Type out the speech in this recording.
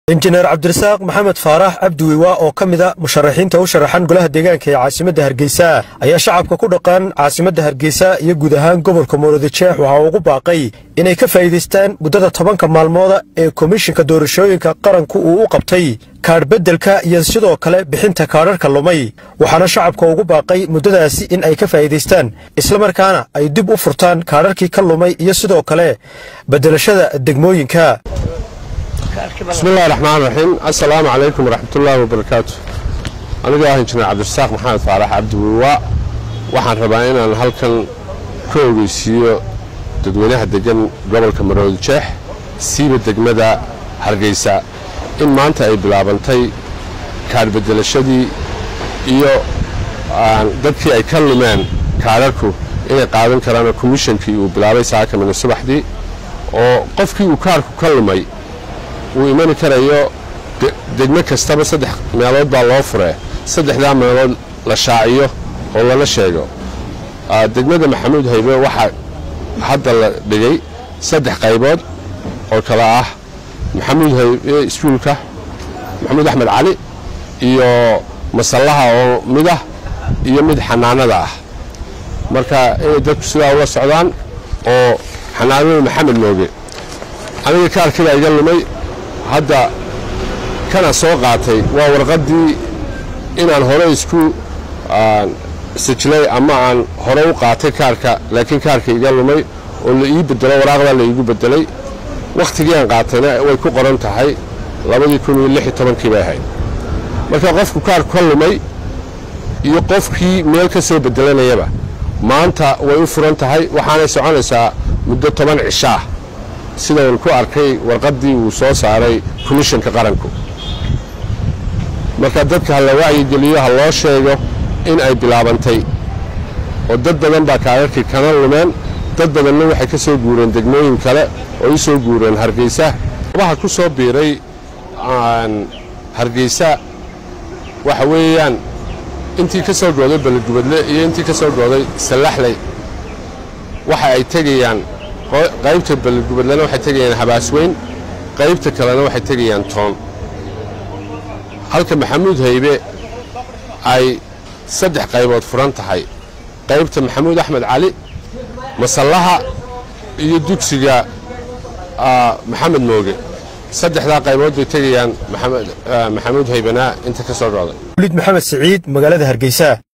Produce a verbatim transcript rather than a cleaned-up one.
injineer cabdirasaaq maxamed faarax abdiwiwa oo ka mid ah musharaxiinta u sharaxan golaha deegaanka ee caasimadda Hargeysa ayaa shacabka ku dhaqan caasimadda Hargeysa iyo guud ahaan gobolka Murudijeex waxa uu ugu baaqay inay ka faa'iideystaan muddada tobanka maalmood ee komishinka doorashooyinka qaranku uu u qabtay kaar bedelka iyo sidoo kale bixinta kaararka lumay waxaana shacabka ugu baaqay muddadaasi in ay ka faa'iideystaan isla markaana ay dib u furtaan kaararkii ka lumay iyo sidoo kale bedelashada degmooyinka. بسم الله الرحمن الرحيم السلام عليكم ورحمة الله وبركاته. أنا جاي إنجنير عبد الرزاق محمد فارح عبدوي waxaan rabaa inaan halkan ka ogeysiiyo dadweynaha degan gobolka Murudijeex siiba degmada Hargeysa in maanta ay bilaabantay kaar bedelashadii iyo dadkii ay ka lumeen kaararku inay qaadan karaan komishinkii uu bilaabay saaka min subaxdii oo qofkii uu kaarku ka lumay uu iman karayo degmo kastaba saddex meelood baa loo furay saddexda meelood la shaaciyo oo lala sheego degmada Maxamuud Haybe waxa hadda la dhigay saddex qaybood oo kala ah Maxamuud Haybe iskuulka Maxamuud Axmed Cali iyo masallaha oo mid ah iyo mid xanaanada ah marka ay dadku sida uga socdaan oo xanaanada Maxamed Mooge aniga kaarkii iga lumay hadda kana soo qaatay waa warqadii inaan hore isku sijlay ama aan hore u qaatay kaarka laakiin kaarka iga lumay oo la ii bedelo waraaqda la igu bedelay waqtigii aan qaatayna way ku qoran tahay laba kun iyo lix iyo toban kii bay ahayd marka qofku kaarku ka lumay iyo qofkii meel ka soo bedelanayaba maanta way u furan tahay waxaanay soconaysaa muddo toban cisho ah sida uu ku arkay warqadii uu soo saaray komishinka qaranku marka dadka la wacyi geliyo ha loo sheego in ay bilaabantay oo dad badan baa kaararkii kana lumeen dad badanna waxay ka soo guureen degmooyin kale oo ay soo guureen Hargeysa waxa ku soo biiray aan Hargeysa waxa weeyaan intii ka soo gooday Balgubadle iyo intii ka soo gooday Salaxley waxa ay tagayaan qaybta Balgubadle waxay tagayaan Habaasweyn qaybta kalena waxay tagayaan Toon halka Maxamuud Haybe ay saddex qaybood furan tahay qaybta Maxamuud Axmed Cali masallaha iyo dugsiga Maxamed Mooge saddexda qaybood bay tagayaan Maxamuud Haybena inta ka soo gooday Maxamed Saciid magaalada Hargeysa.